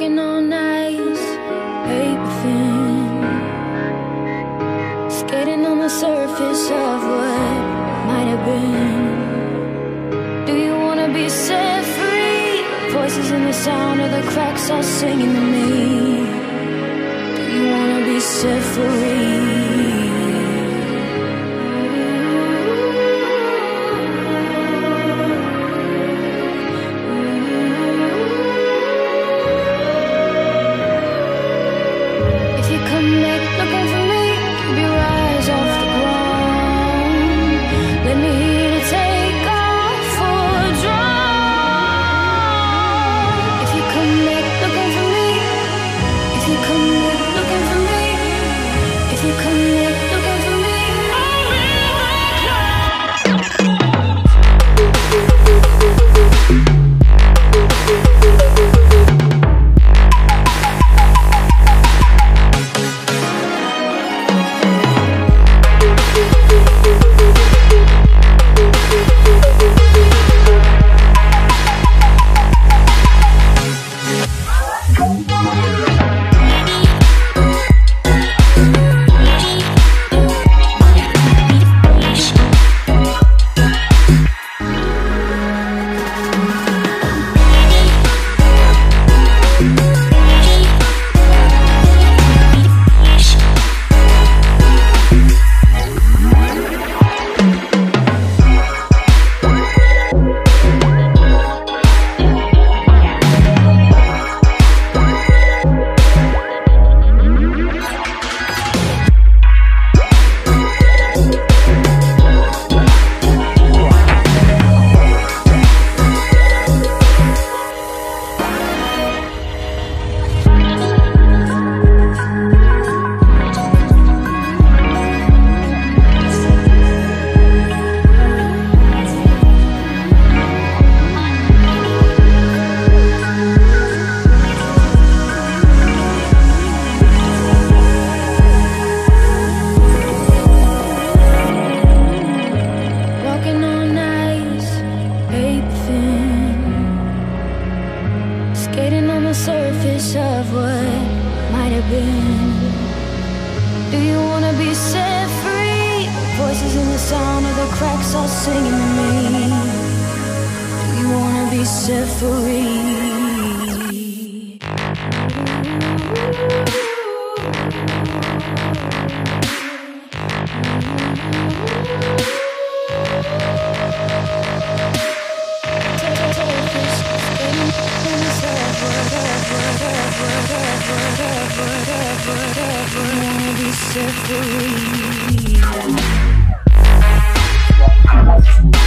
Walking on ice, paper thin, skating on the surface of what might have been. Do you wanna be set free? Voices in the sound of the cracks all singing to me. Do you wanna be set free? Surface of what might have been. Do you wanna be set free? Voices in the sound of the cracks all singing to me. Do you wanna be set free? Set free.